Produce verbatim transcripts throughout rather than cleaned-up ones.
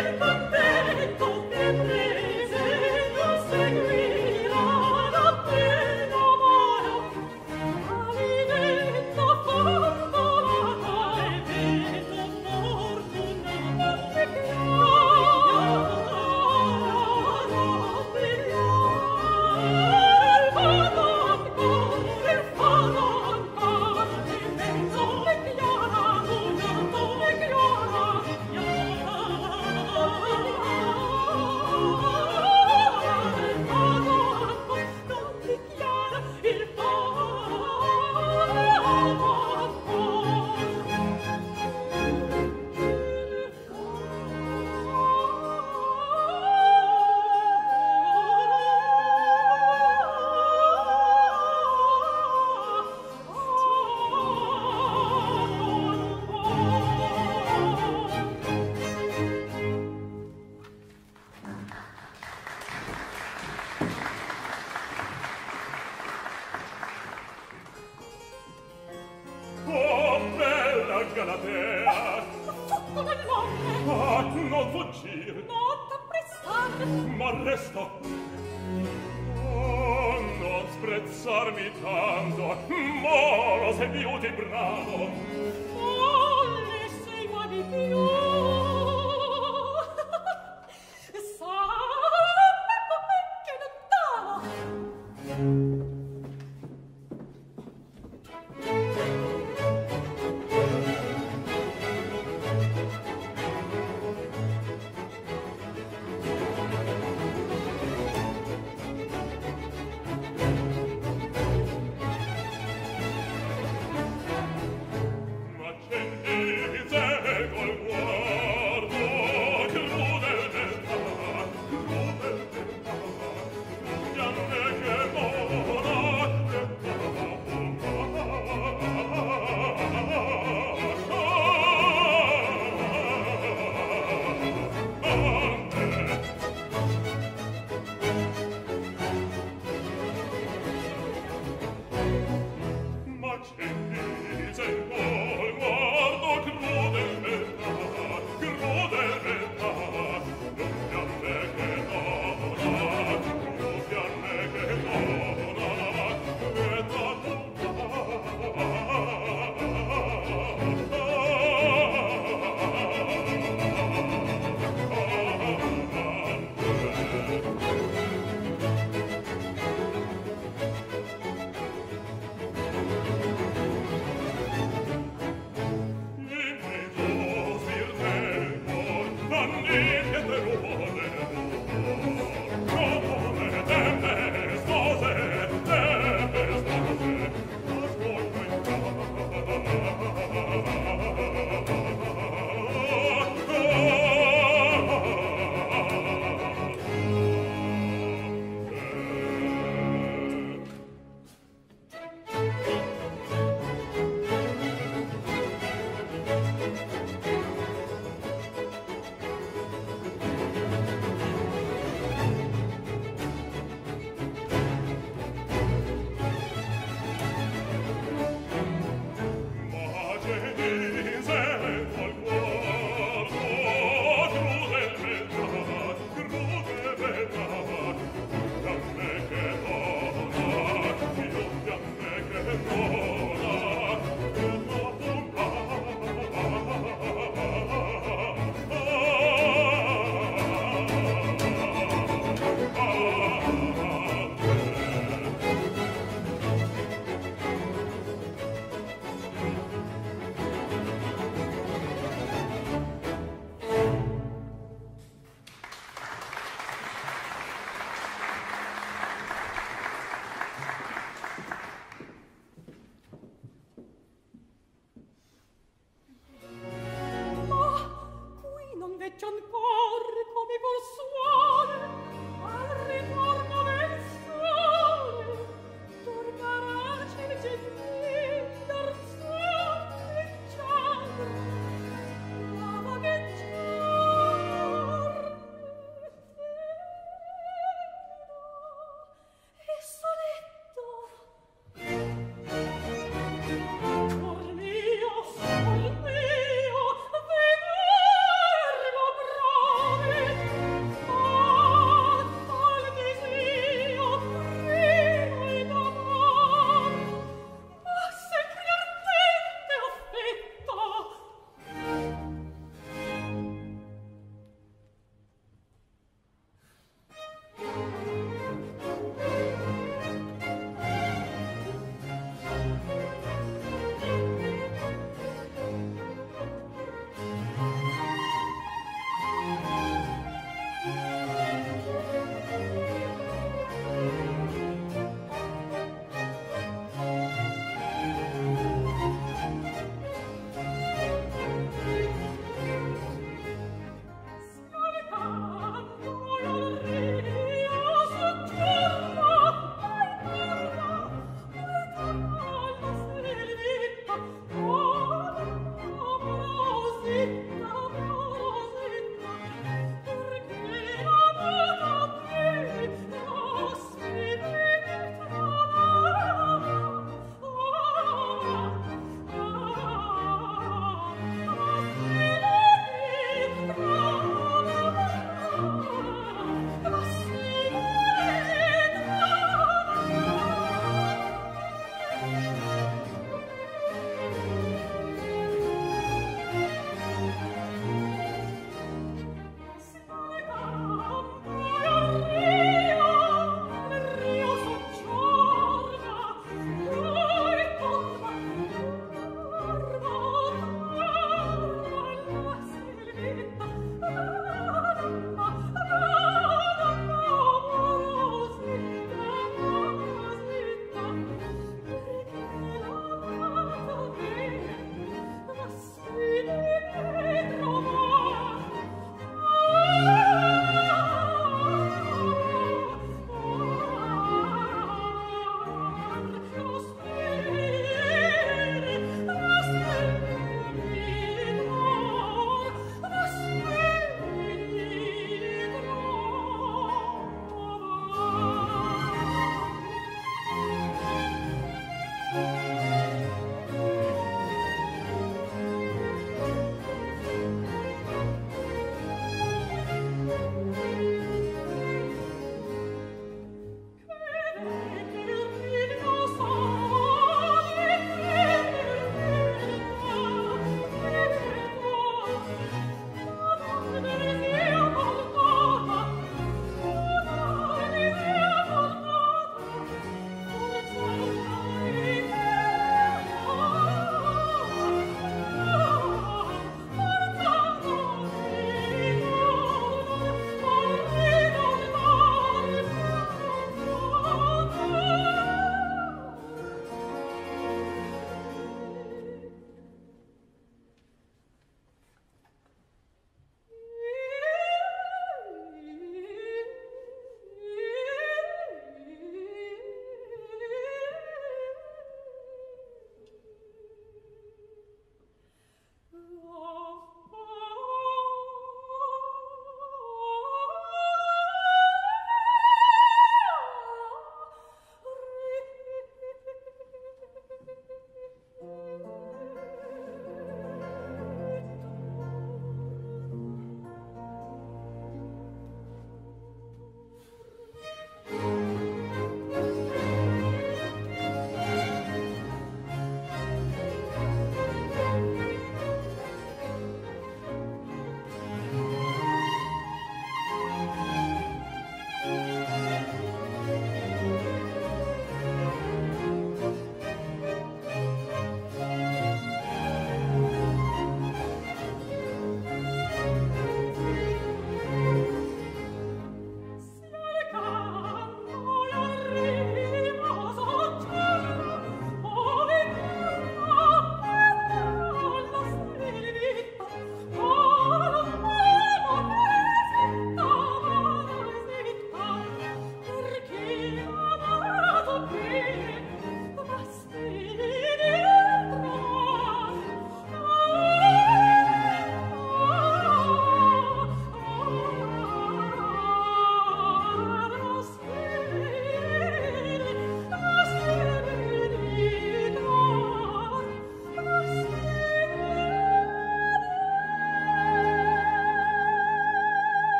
Thank you.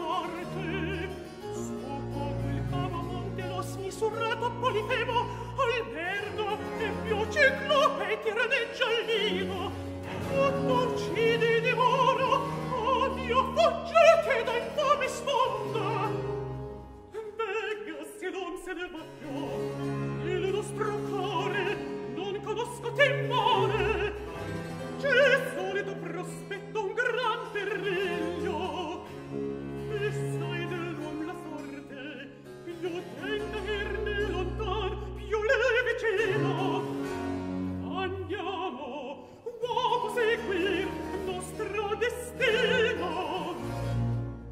morte. Sopporto il cavo monte lo smisurrato Polifemo, Albergo e più Ciclope e tiraneggia il nido. Tutto uccide e devoro, oh Dio, fuggite da infame sponda. Venga se non se ne va più, il nostro cuore non conosco timore. C'è solito prospetto un gran periglio, e sai dell'uom la sorte, più tenta irne lontan, più le vicino. Andiamo, uomo seguir nostro destino.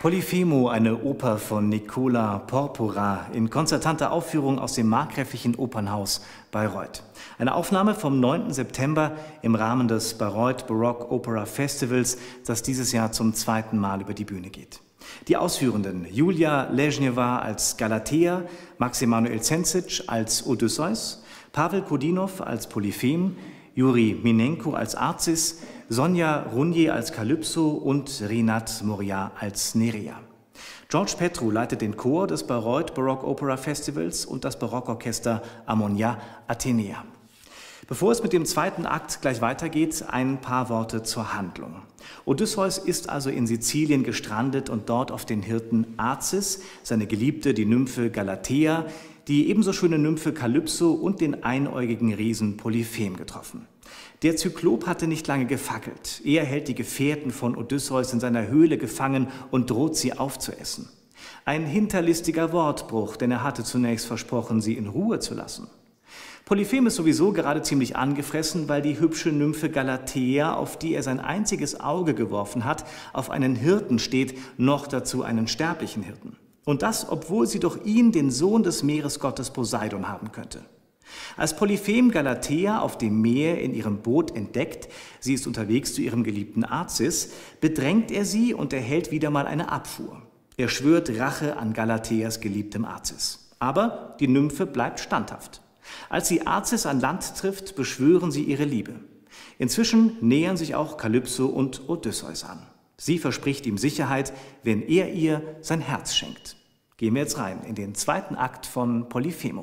Polyphemo, eine Oper von Nicola Porpora in konzertanter Aufführung aus dem Markgräflichen Opernhaus Bayreuth. Eine Aufnahme vom neunten September im Rahmen des Bayreuth Baroque Opera Festivals, das dieses Jahr zum zweiten Mal über die Bühne geht. Die Ausführenden: Julia Ležněvá als Galatea, Max Emanuel Cencic als Odysseus, Pavel Kodinov als Polyphem, Juri Minenko als Arcis, Sonja Runje als Kalypso und Rinat Moria als Nerea. George Petru leitet den Chor des Bayreuth Baroque Opera Festivals und das Barockorchester Harmonia Athenea. Bevor es mit dem zweiten Akt gleich weitergeht, ein paar Worte zur Handlung. Odysseus ist also in Sizilien gestrandet und dort auf den Hirten Arcis, seine Geliebte, die Nymphe Galatea, die ebenso schöne Nymphe Kalypso und den einäugigen Riesen Polyphem getroffen. Der Zyklop hatte nicht lange gefackelt. Er hält die Gefährten von Odysseus in seiner Höhle gefangen und droht sie aufzuessen. Ein hinterlistiger Wortbruch, denn er hatte zunächst versprochen, sie in Ruhe zu lassen. Polyphem ist sowieso gerade ziemlich angefressen, weil die hübsche Nymphe Galatea, auf die er sein einziges Auge geworfen hat, auf einen Hirten steht, noch dazu einen sterblichen Hirten. Und das, obwohl sie doch ihn, den Sohn des Meeresgottes Poseidon, haben könnte. Als Polyphem Galatea auf dem Meer in ihrem Boot entdeckt, sie ist unterwegs zu ihrem geliebten Arcis, bedrängt er sie und erhält wieder mal eine Abfuhr. Er schwört Rache an Galateas geliebtem Arcis. Aber die Nymphe bleibt standhaft. Als sie Arcis an Land trifft, beschwören sie ihre Liebe. Inzwischen nähern sich auch Kalypso und Odysseus an. Sie verspricht ihm Sicherheit, wenn er ihr sein Herz schenkt. Gehen wir jetzt rein in den zweiten Akt von Polyphemo.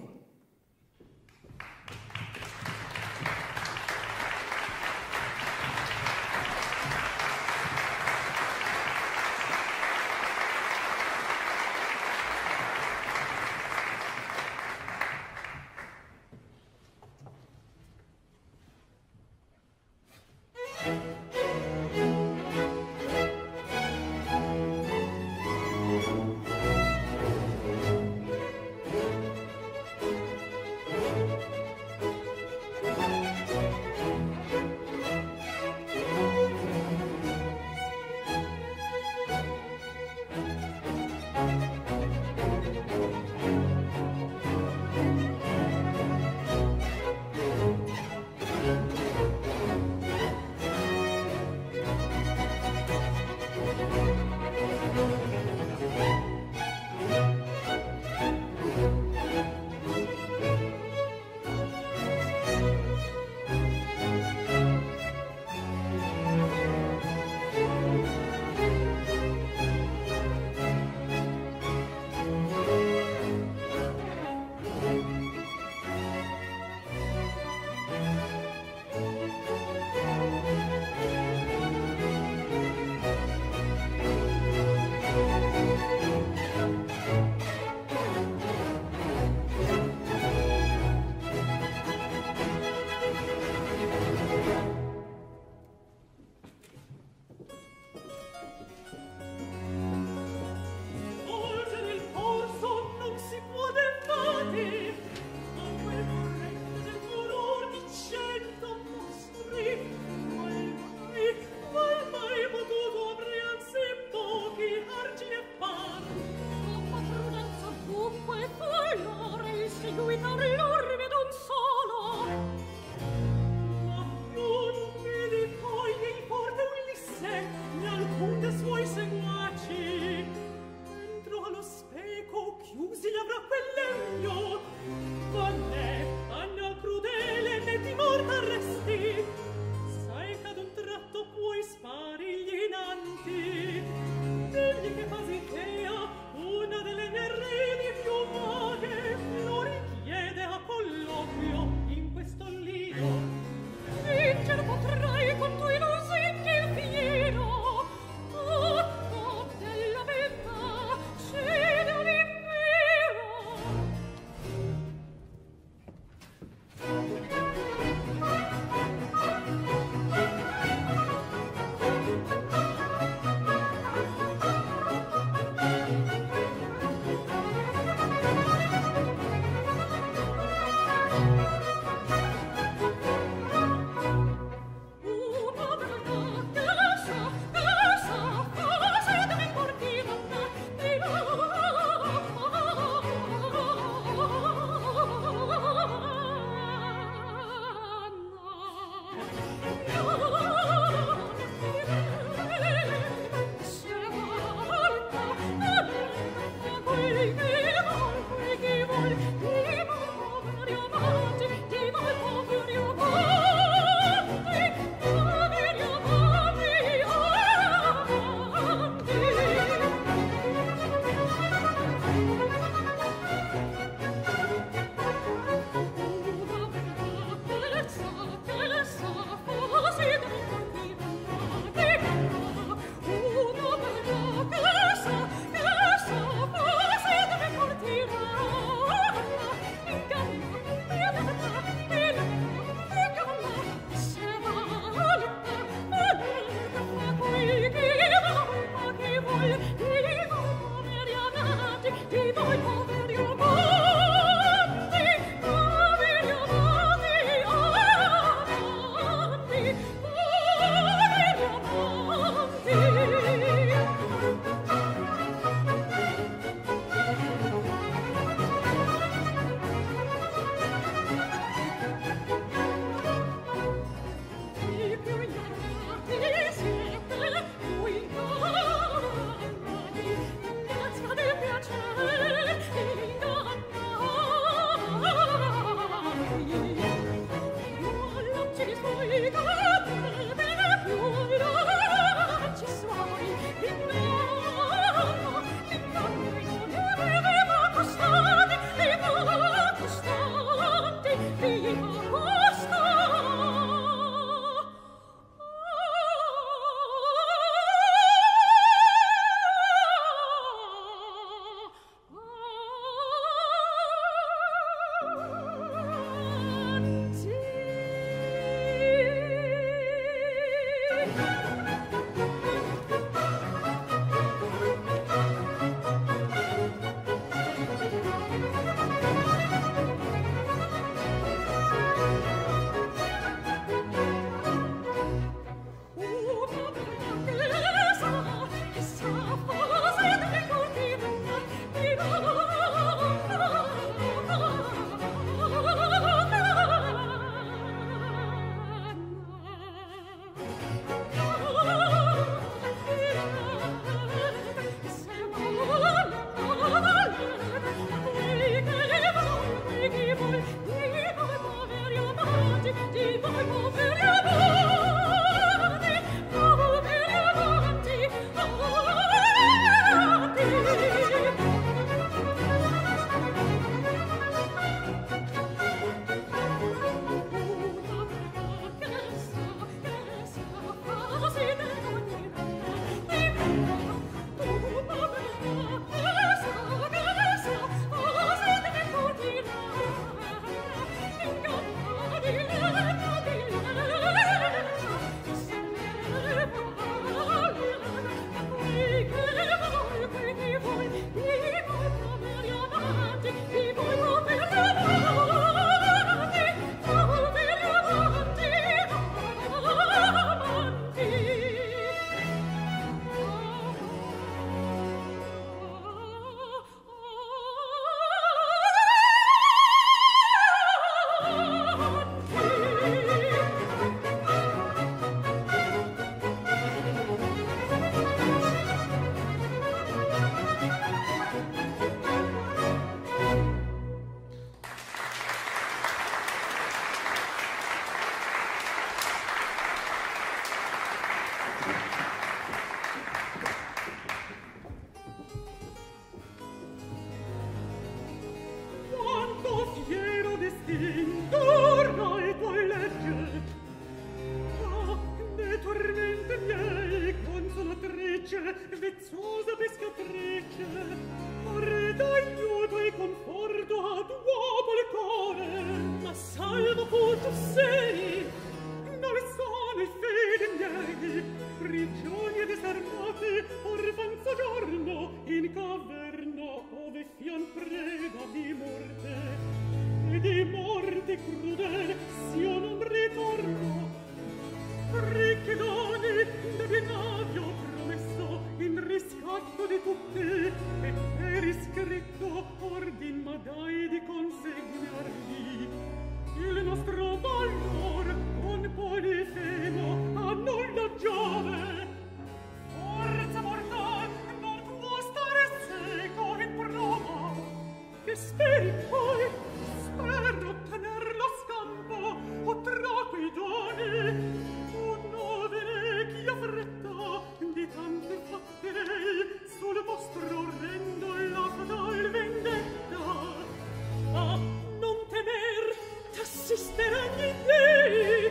intorno ai tuoi legge. Ah, ne tormenti miei, consolatrice, vezzosa pescatrice, arreda aiuto e conforto ad uomo il cuore, ma salvo pur tu sei, non sono i figli miei, prigioni e disarmati, orfan soggiorno in caverna, ove fian preda di morte, e di morte crudele s'io non ritorno. Ricchi doni devi navi ho promesso in riscatto di tutti, e per iscritto ordin ma dai di consegnarli il nostro valor con Polifemo a nulla giove. Forza mortal non può stare seco in prova, che speri poi, spero tener lo scampo o tra quei doni. Oh, vene chi ha fretta di tante fattei sul vostro orrendo la fatal vendetta. Ah, non temer, t'assisteranno i dei.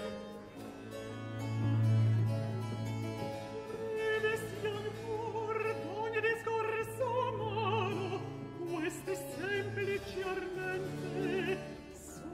Breve sia ancor d'ogni discorso umano, queste semplici armente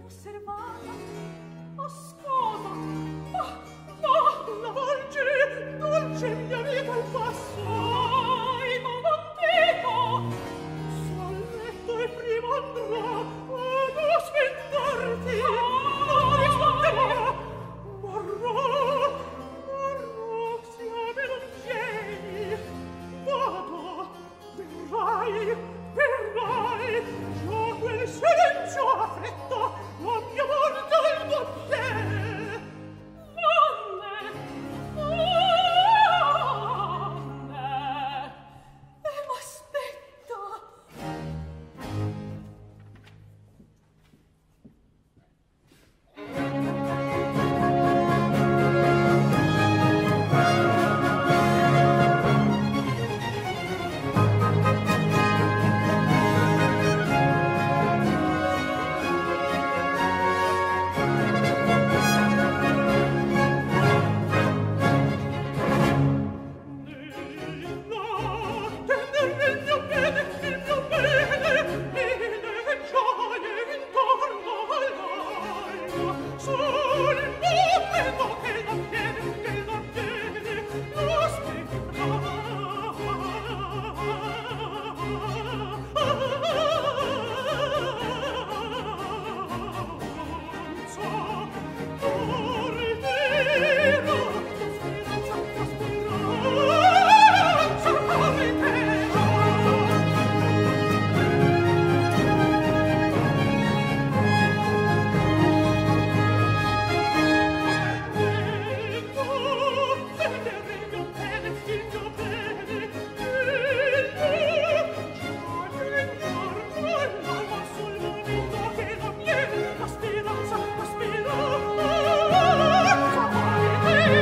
inosservata. Ascolta, ma, ma, la volge, dolce mia vita al passo. Ai, comandito, sul letto e prima andrà ad aspettarti. Non risponderà, morrò, morrò, se a me non vieni. Vado, verrai, verrai, già quel silenzio affretto, la mia morte al tuo piede. Nonne, nonne, e m'aspetta. La speranza, la speranza,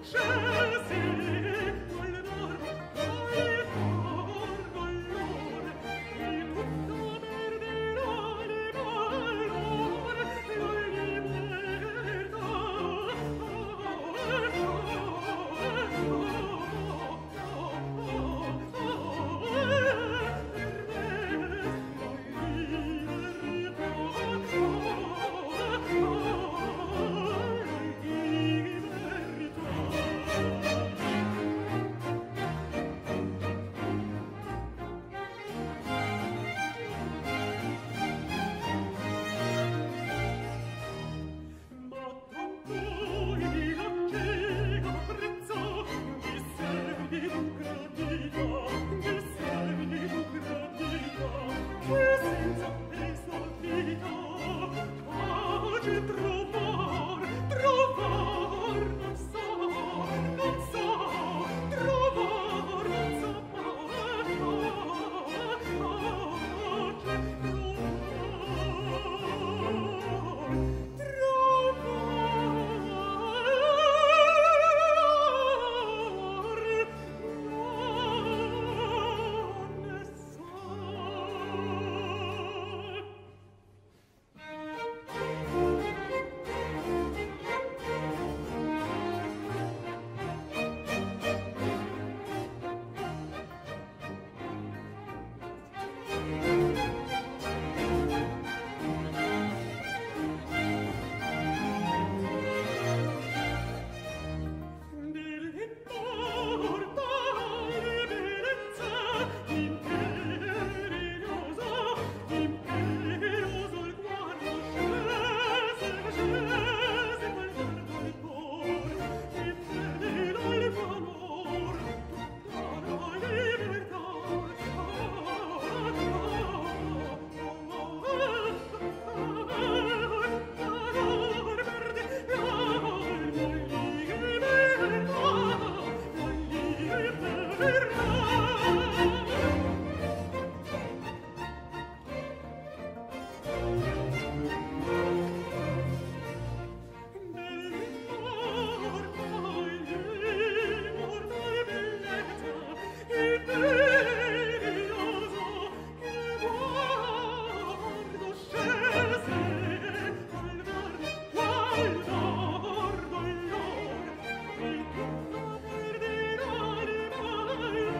Thank you.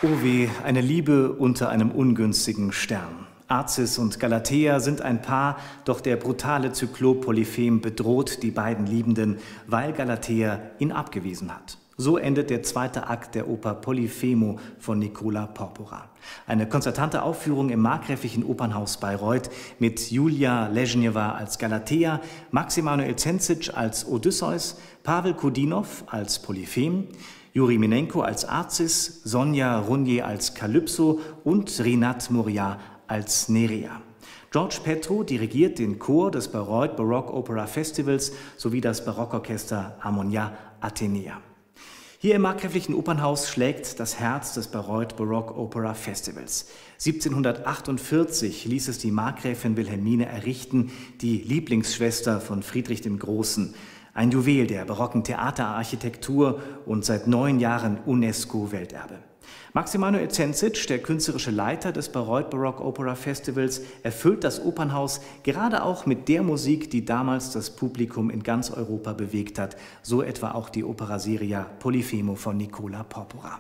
O weh, eine Liebe unter einem ungünstigen Stern. Azis und Galatea sind ein Paar, doch der brutale Zyklop Polyphem bedroht die beiden Liebenden, weil Galatea ihn abgewiesen hat. So endet der zweite Akt der Oper Polyphemo von Nicola Porpora. Eine konzertante Aufführung im Markgräflichen Opernhaus Bayreuth mit Julia Ležněva als Galatea, Max Emanuel Cencic als Odysseus, Pavel Kudinov als Polyphem, Juri Minenko als Azis, Sonja Runje als Kalypso und Rinat Moria als Nerea. George Petro dirigiert den Chor des Bayreuth Baroque Opera Festivals sowie das Barockorchester Harmonia Athenea. Hier im Markgräflichen Opernhaus schlägt das Herz des Bayreuth Baroque Opera Festivals. siebzehnhundertachtundvierzig ließ es die Markgräfin Wilhelmine errichten, die Lieblingsschwester von Friedrich dem Großen. Ein Juwel der barocken Theaterarchitektur und seit neun Jahren UNESCO-Welterbe. Max Emanuel Cencic, der künstlerische Leiter des Bayreuth Baroque Opera Festivals, erfüllt das Opernhaus gerade auch mit der Musik, die damals das Publikum in ganz Europa bewegt hat, so etwa auch die Opera seria Polyphemo von Nicola Porpora.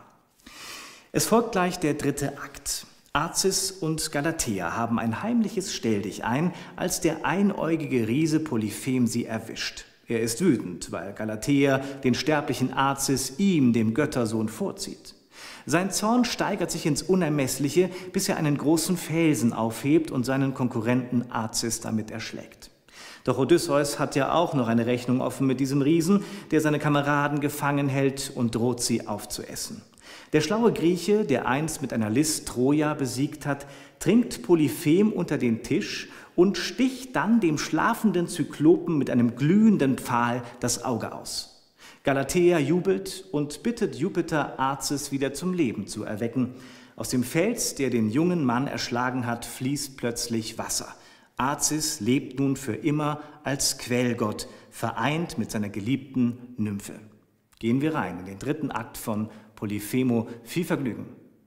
Es folgt gleich der dritte Akt. Azis und Galatea haben ein heimliches Stelldichein, als der einäugige Riese Polyphem sie erwischt. Er ist wütend, weil Galatea den sterblichen Azis ihm, dem Göttersohn, vorzieht. Sein Zorn steigert sich ins Unermessliche, bis er einen großen Felsen aufhebt und seinen Konkurrenten Azis damit erschlägt. Doch Odysseus hat ja auch noch eine Rechnung offen mit diesem Riesen, der seine Kameraden gefangen hält und droht, sie aufzuessen. Der schlaue Grieche, der einst mit einer List Troja besiegt hat, trinkt Polyphem unter den Tisch und sticht dann dem schlafenden Zyklopen mit einem glühenden Pfahl das Auge aus. Galatea jubelt und bittet Jupiter, Azis wieder zum Leben zu erwecken. Aus dem Fels, der den jungen Mann erschlagen hat, fließt plötzlich Wasser. Azis lebt nun für immer als Quellgott, vereint mit seiner geliebten Nymphe. Gehen wir rein in den dritten Akt von Polyphemo. Viel Vergnügen!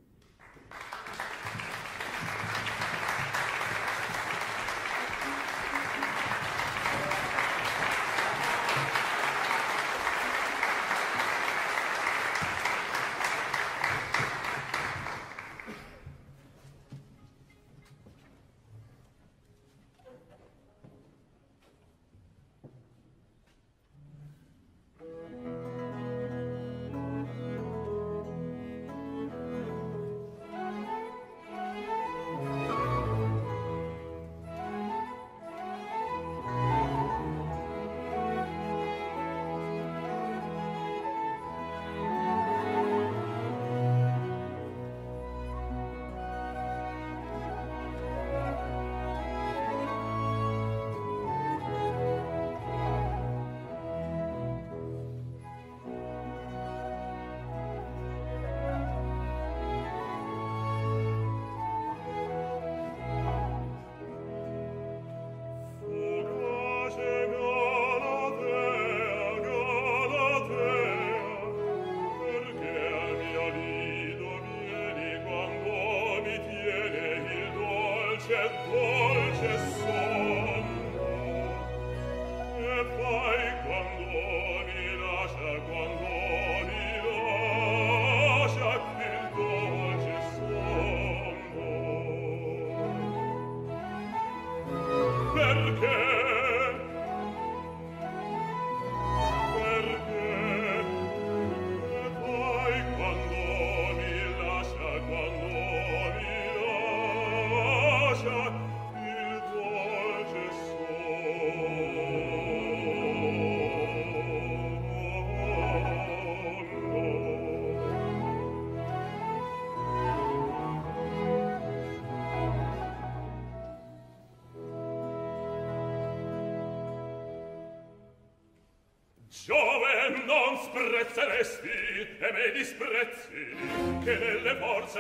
Giove, non sprezzeresti e me disprezzi, che nelle forze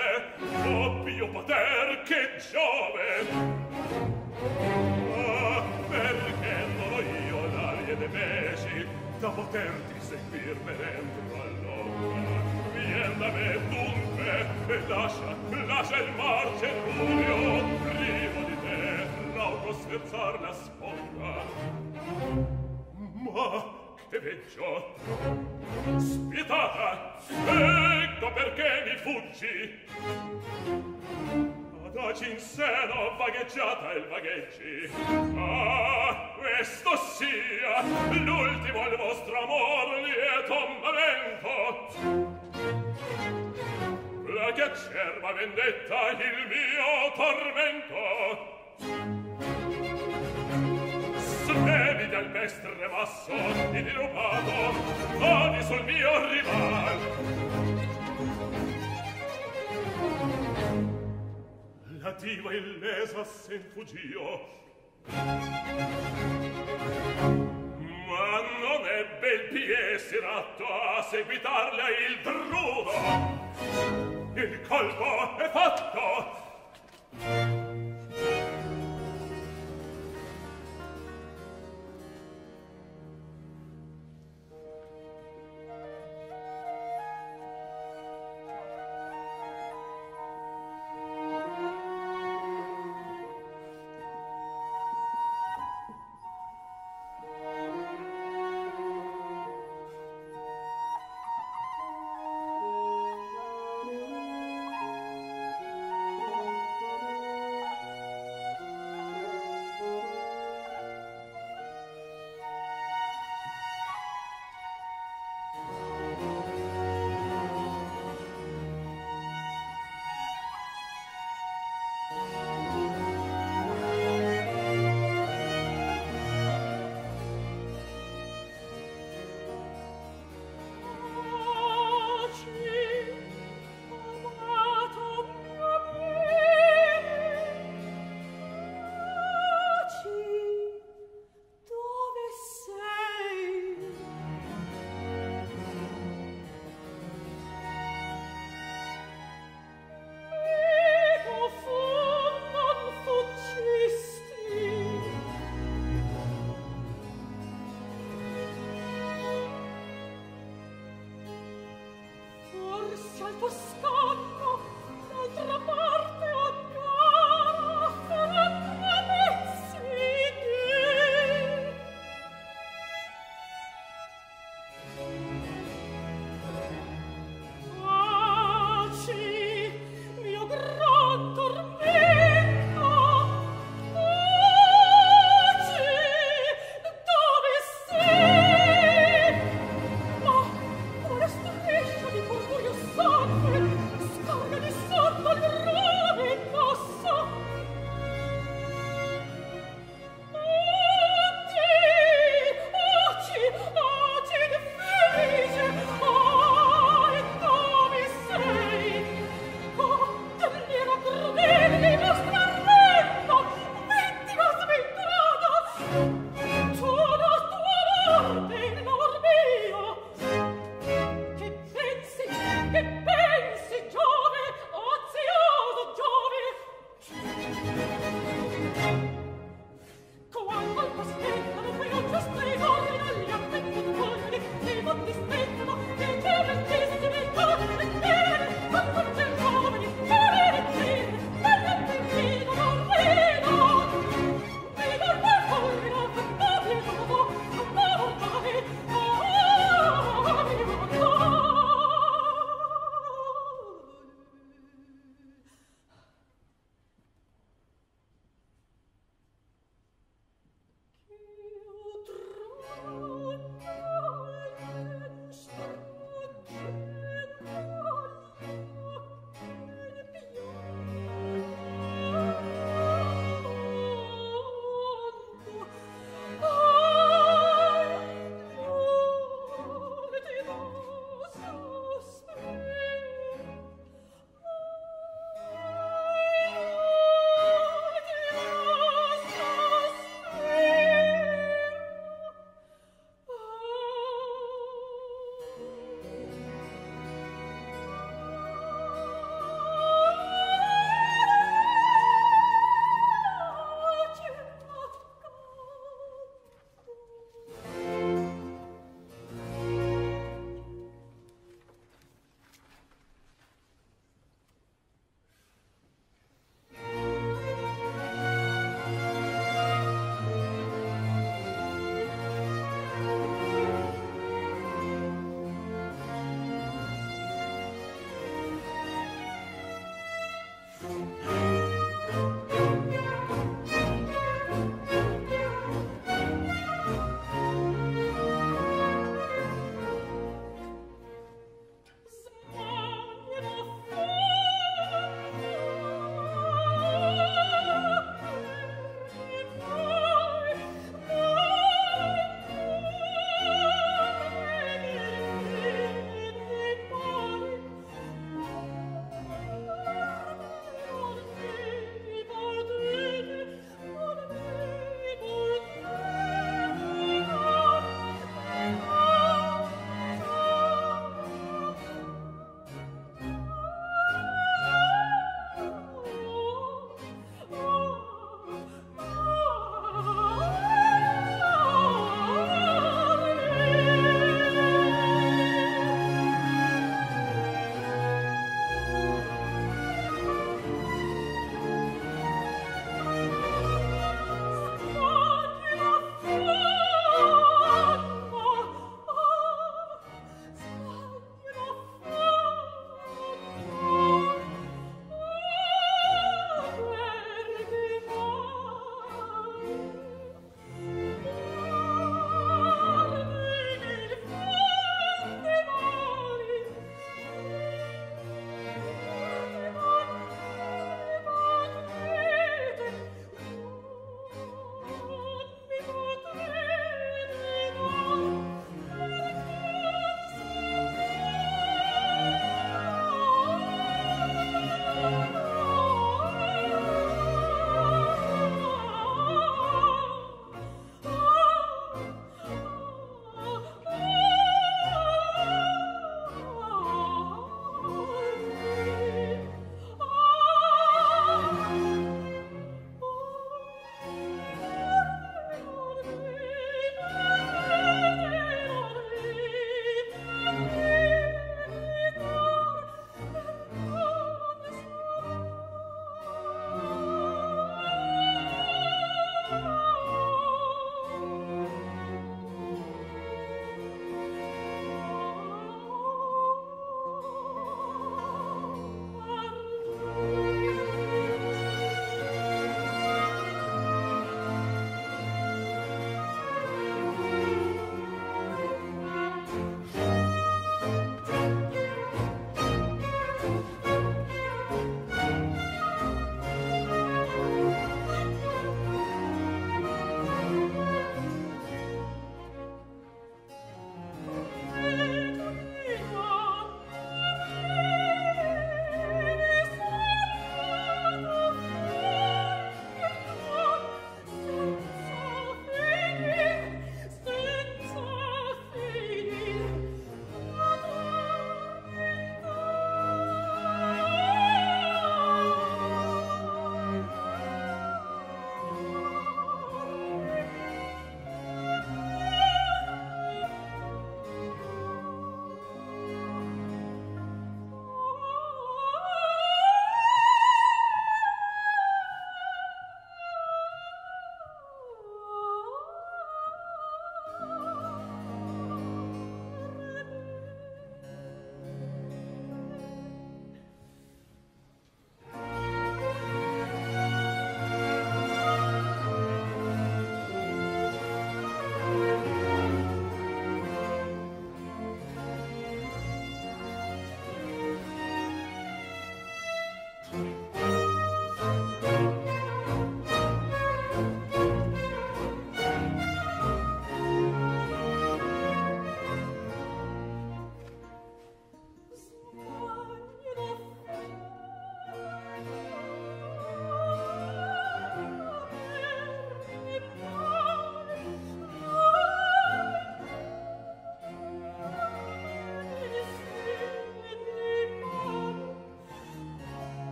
ho più poter che Giove. Ah, perché non ho io l'arie de mesi da poterti seguir dentro all'opera. Vien da me dunque e lascia, lascia il marce Giulio, privo di te, rauco svezzar la sponda. Ma e peggio. Spietata, ecco perché mi fuggi. Adaci in seno, vagheggiata il vagheggi. Ah, questo sia l'ultimo il vostro amor lieto momento. La che acerba vendetta il mio tormento. Svevi del pestre masso indirupato, odi sul mio rival. La diva illesa se ne fuggio, ma non ebbe il pie si ratto a seguitarle il drudo. Il colpo è fatto. Profondo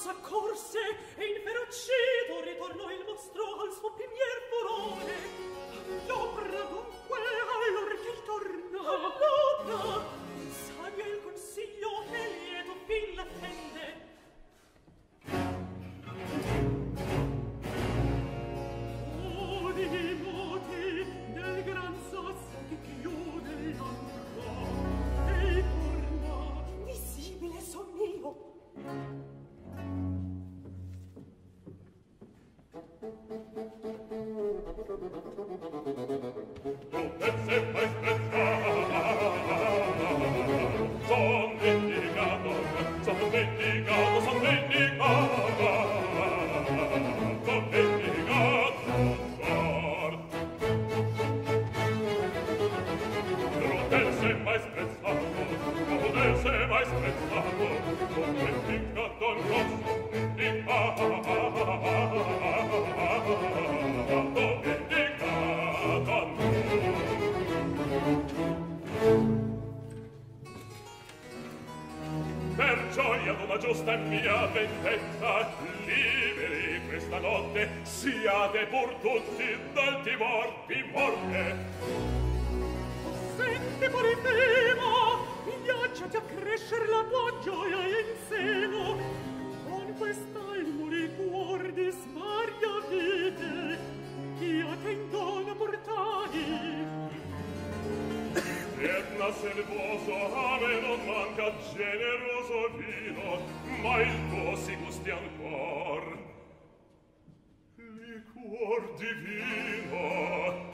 s'accorse e inferocido ritornò il mostro al suo primier furore. L'opera dunque allor che torna allora savia il consiglio e lieto fin l'attende. Oh, di moti del gran sasso che chiude l'anca e torna visibile son io. Son vendicato, son vendicato, son vendicato, son vendicato, for. Crudel se mai sprezzato, crudel se mai sprezzato, son vendicato, non son vendicato, son vendicato. Per gioia d'una giusta mia vendetta, liberi questa notte, siate pur tutti dal timor di morte. Senti, Polifemo, viaggiati a crescer la tua gioia in seno. Con quest'almo di cuor di smaria vite, chi a te in dono portai. Etna selvoso a me non manca generoso vino, ma il tuo si gusti ancor. Liquor divino,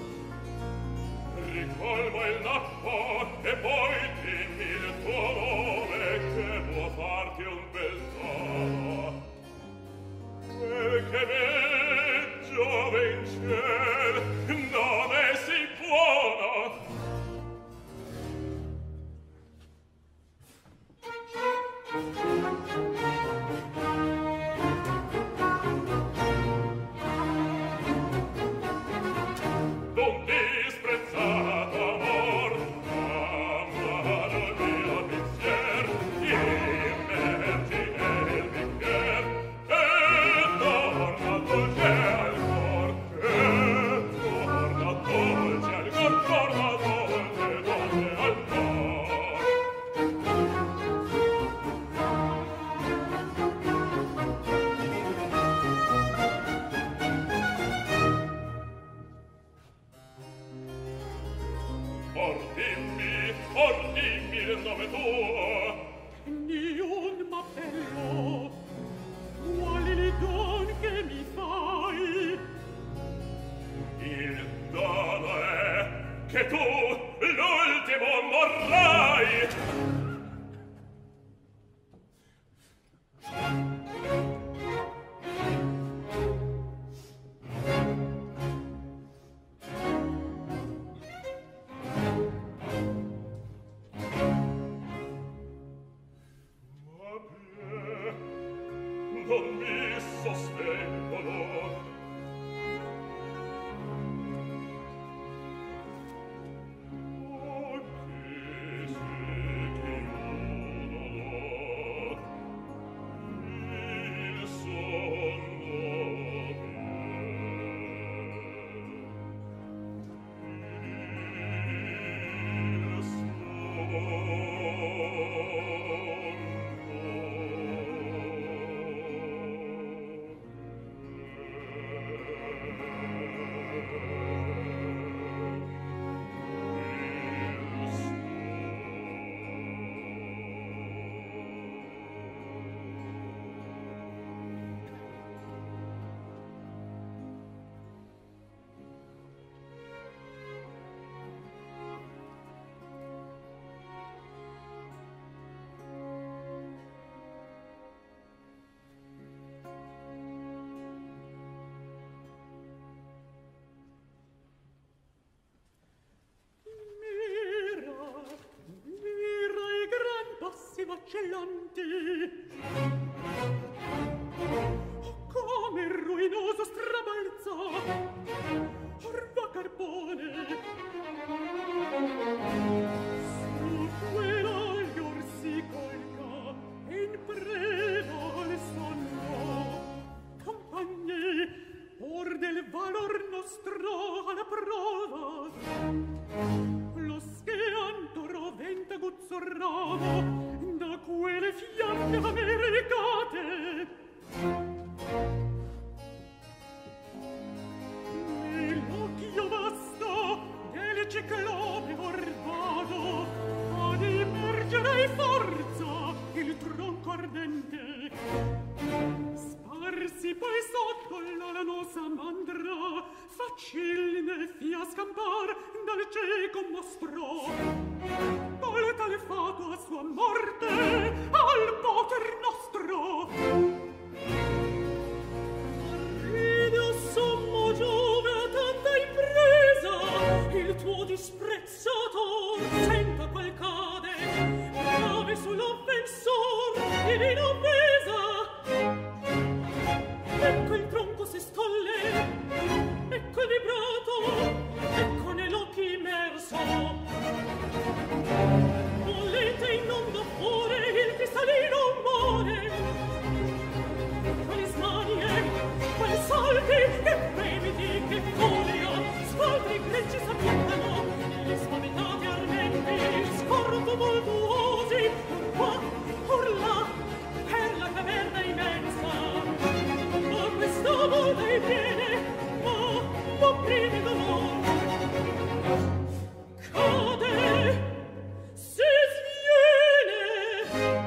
ricolma il nappo e poi dimmi il tuo nome che può farti un bel dono. Quel che me giove in ciel non è sì buono. D'un disprezzato amor, amaro il mio pensier, immergi nel bicchier, e torna dolce al cor, e torna dolce al cor, torna dolce, dolce al cor. Or dimmi, or dimmi il nome tuo. Di un m'appello, qual il don che mi fai? Il dono è che tu l'ultimo morrai. Non mi sostengono. Occhi si chiudono, il sonno viene, il sonno. vacillanti. Come il ruinoso strabalza, orva carbone. Su quell'aglio or si colca, e in preda al sole ramo, da quelle fiamme a me recate. Nell'occhio vasto del ciclope orvado ad immergere forza il tronco ardente. Sparsi poi sotto la lanosa mandra, facilne fia scampar dal cieco mostro. Poi tal fato a sua morte al poter nostro. Arrido sommo Giove a tanta impresa, il tuo disprezzator senta qual cade, grave sull'offensor divina offesa. Ecco il tronco si stolle, ecco il vibrato, ecco nell'occhio immerso. Volete inonda fuori il cristallino umore. Quali smanie, quali salti, che fremiti, che folia, squadri greci s'appiattano, le spaventate armenti scorrono voltuosi, or qua, or là, per la caverna immensa. Ma questa volta viene, ma m'opprime dolor. Cade, si sviene.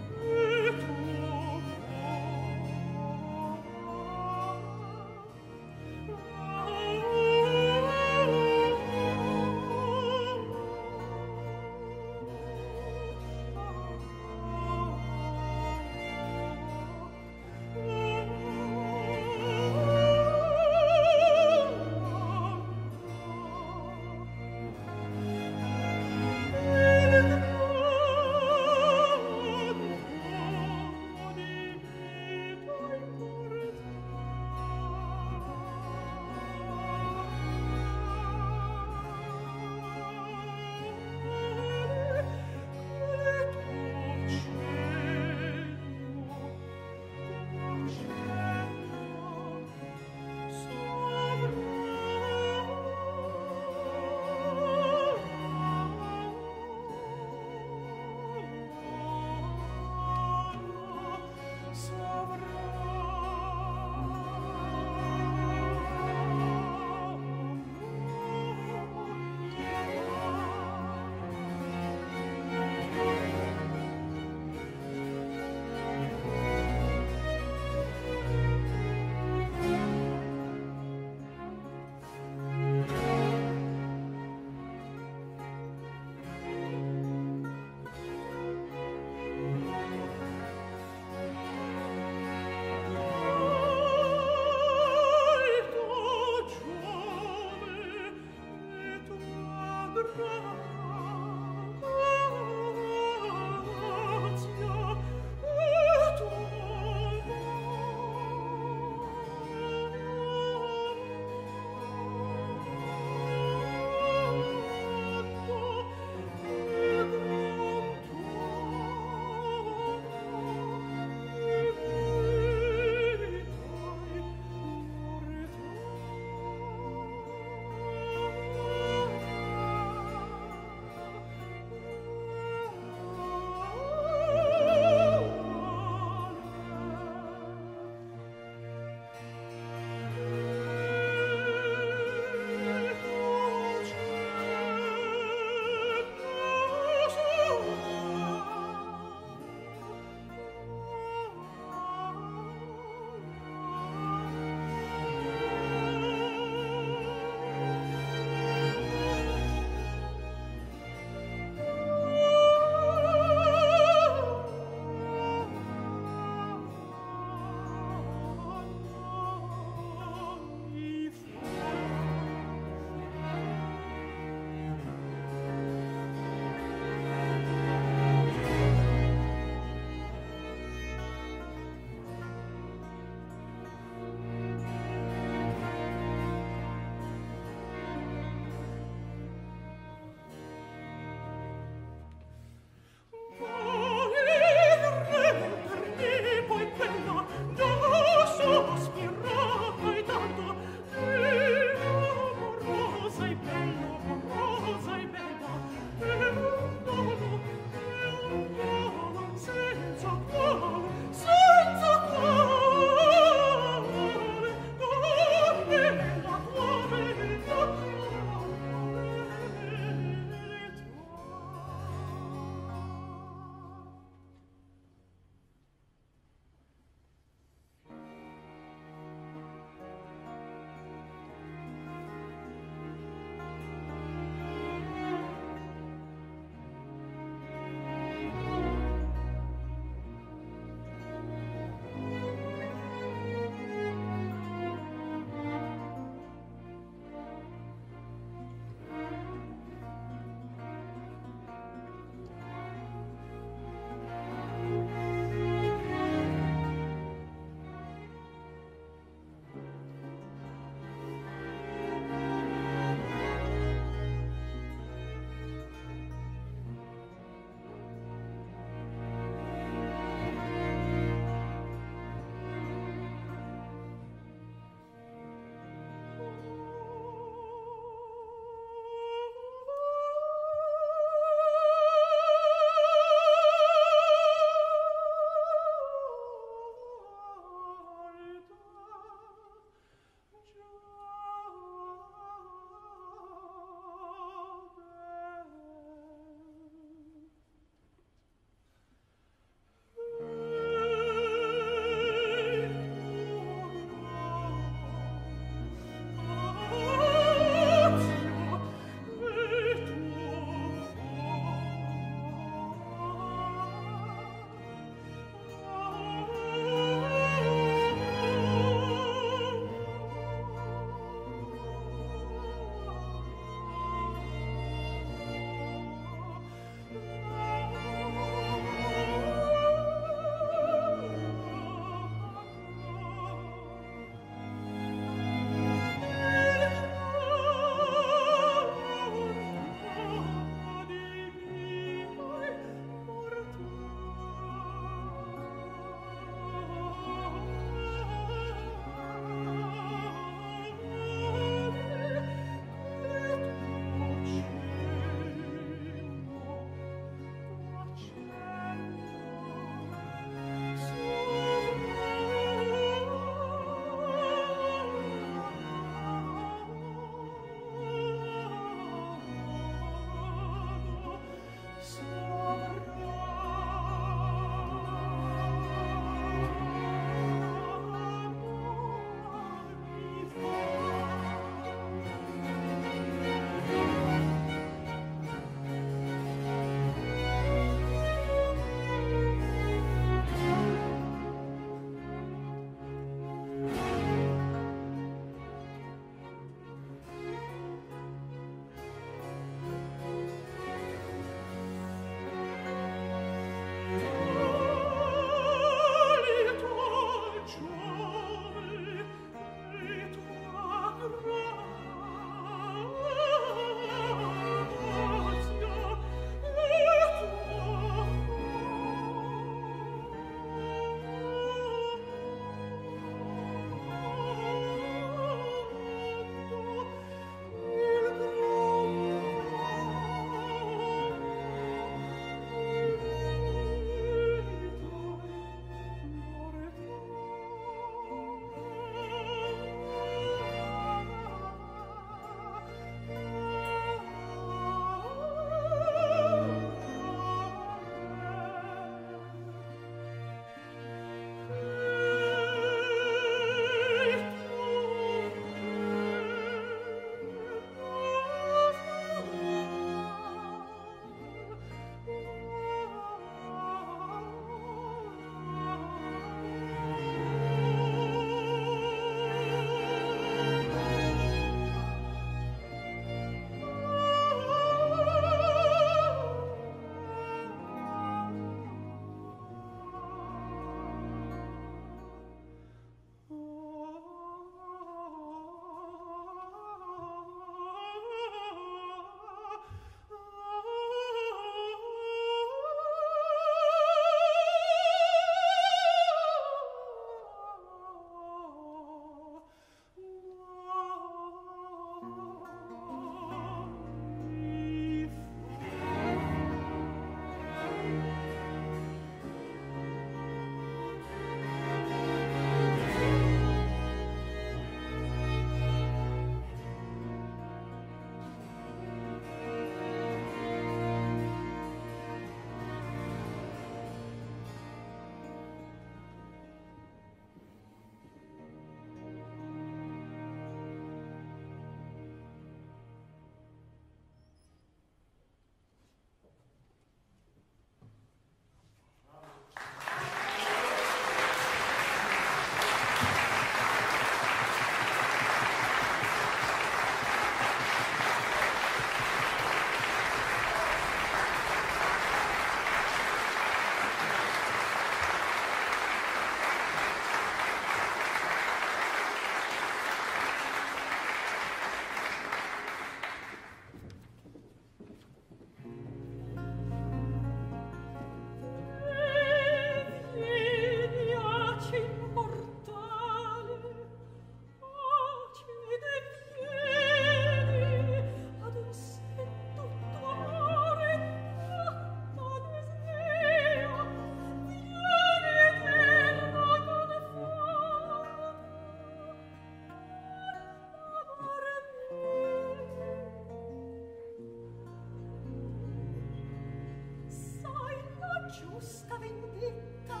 giusta vendetta.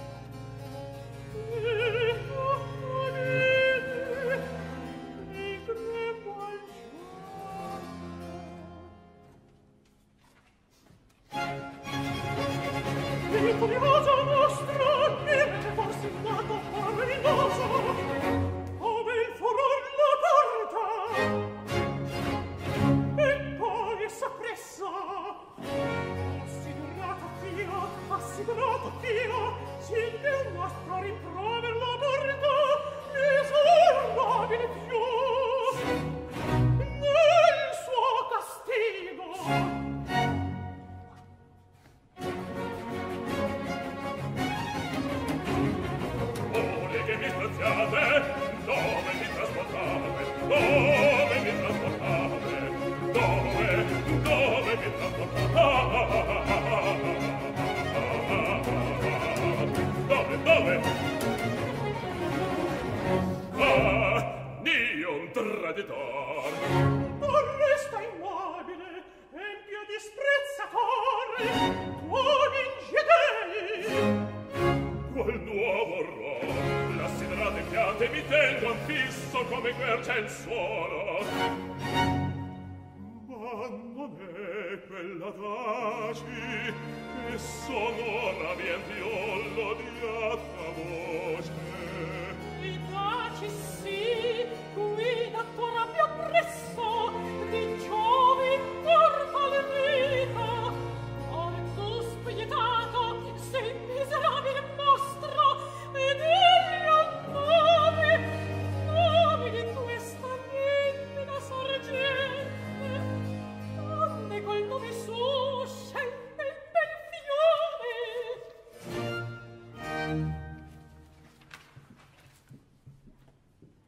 E apparire mi gremo al giorno. Il curioso mostro mi rende forse un dato pavenoso. Come il furor la porta e poi s'appressa. Assiderato Dio, assiderato Dio, sinché un nostro rimprover la porta inesorabile più nel suo castigo. Che mi straziate, dove mi trasportate, dove mi trasportate, dove, dove mi trasportate, dove, dove? Ah, Dio un traditor! Non resta immobile, empio disprezzatore, tuoni ingedei! Quel nuovo orrore, l'assiderate fiate mi tengono fisso come quercia il suolo. Ma non è quella taci che sonora vien viollo di alta voce. I taci sì, guida tua mio presso, di Giove porta le vita. Or tu spietato, sei miserabile mostro, ed io nome, nome di questa nemmina sorgente, onde col nome suo scende il bel figlione.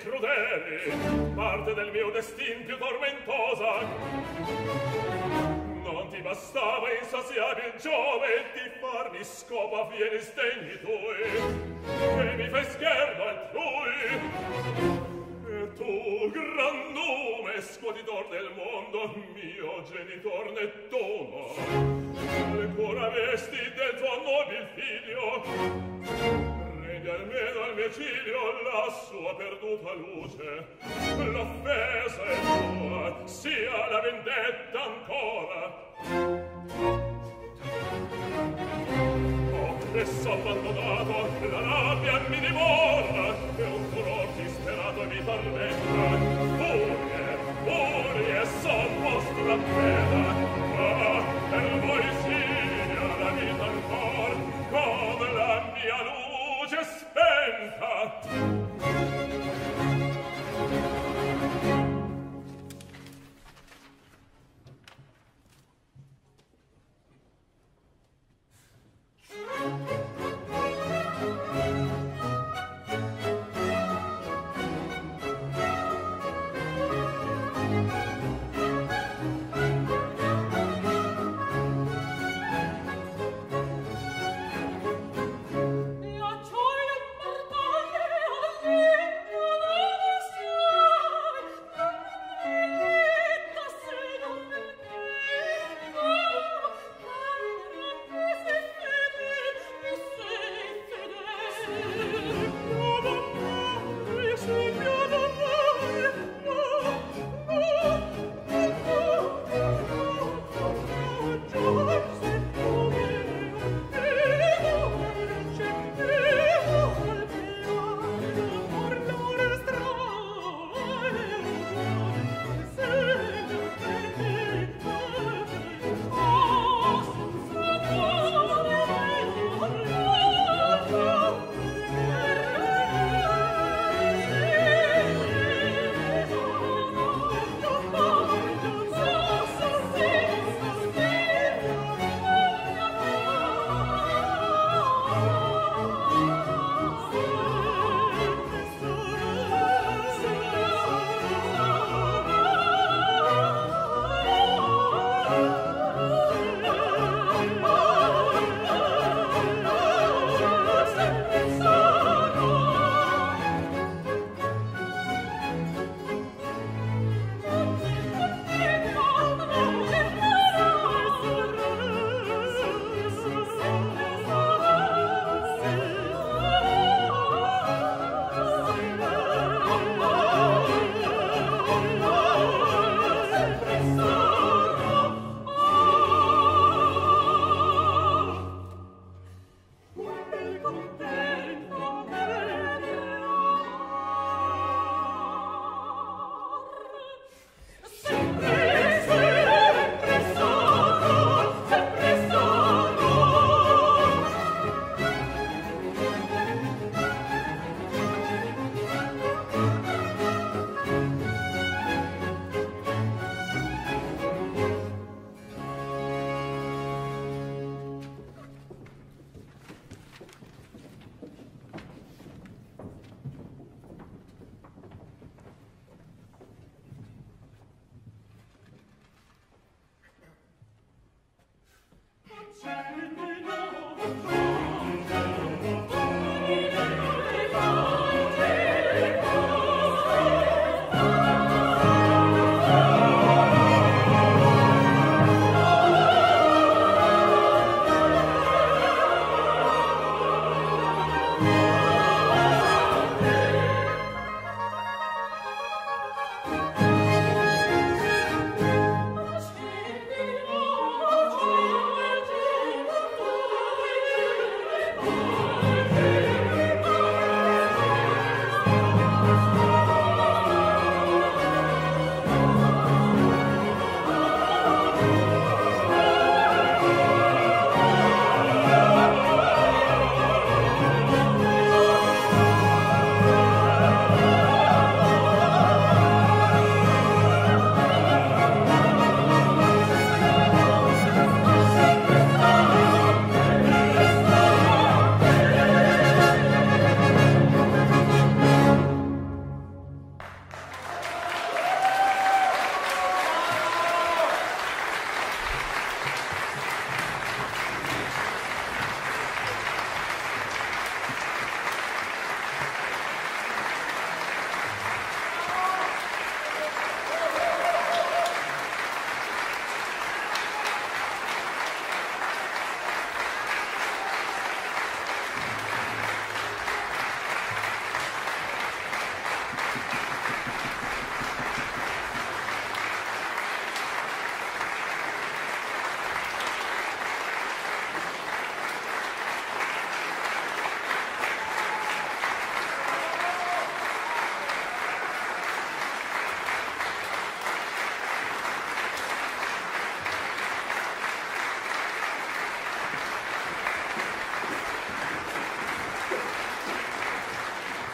crudeli, parte del mio destin più tormentosa. Non ti bastava insaziabil Giove di farmi scopo a fieri sdegni tuoi, che mi fai scherno altrui. E tu, gran nume, scuotitor del mondo, mio genitor Nettuno, ancora vesti del tuo nobil figlio, rendi almeno al mio ciglio la sua perduta luce. L'offesa è tua, sia la vendetta ancora. Esso abbandonato, la rabbia mi dimora, e un furor disperato mi tormenta. Furie, furie, son vostra pena, ma per voi sia la vita ancor, come la mia luce spenta.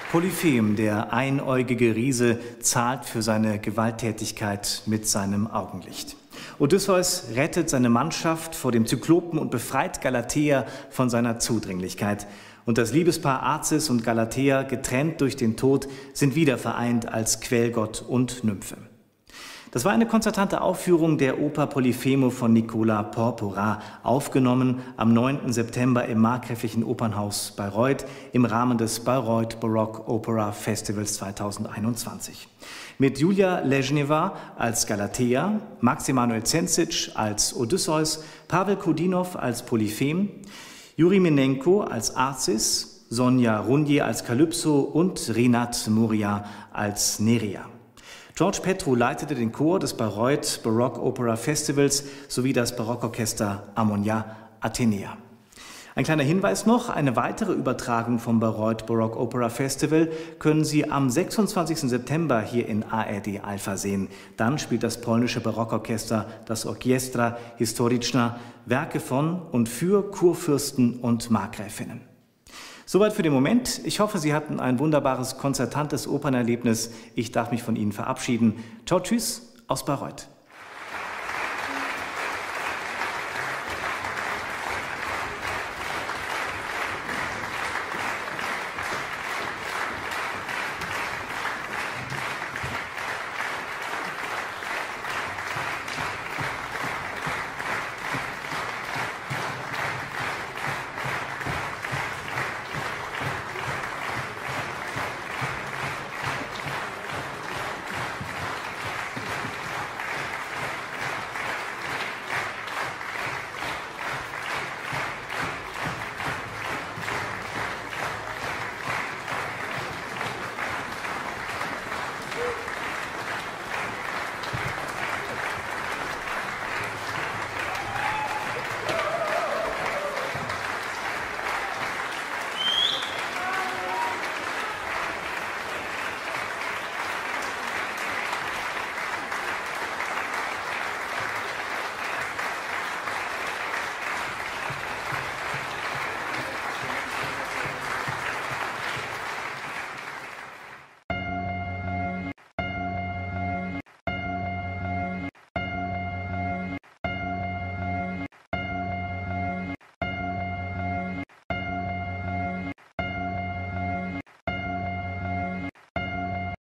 Polyphem, der einäugige Riese, zahlt für seine Gewalttätigkeit mit seinem Augenlicht. Odysseus rettet seine Mannschaft vor dem Zyklopen und befreit Galatea von seiner Zudringlichkeit. Und das Liebespaar Azis und Galatea, getrennt durch den Tod, sind wieder vereint als Quellgott und Nymphe. Das war eine konzertante Aufführung der Oper Polyphemo von Nicola Porpora, aufgenommen am neunten September im Markgräflichen Opernhaus Bayreuth im Rahmen des Bayreuth Baroque Opera Festivals zweitausendeinundzwanzig. Mit Julia Ležněvá als Galatea, Max Emanuel Zenzic als Odysseus, Pavel Kodinov als Polyphem, Juri Minenko als Azis, Sonja Runje als Kalypso und Rinat Moria als Nerea. George Petru leitete den Chor des Bayreuth Baroque Opera Festivals sowie das Barockorchester Harmonia Athenea. Ein kleiner Hinweis noch, eine weitere Übertragung vom Bayreuth Baroque Opera Festival können Sie am sechsundzwanzigsten September hier in A R D Alpha sehen. Dann spielt das polnische Barockorchester, das Orkiestra Historyczna, Werke von und für Kurfürsten und Markgräfinnen. Soweit für den Moment. Ich hoffe, Sie hatten ein wunderbares, konzertantes Opernerlebnis. Ich darf mich von Ihnen verabschieden. Ciao, tschüss aus Bayreuth.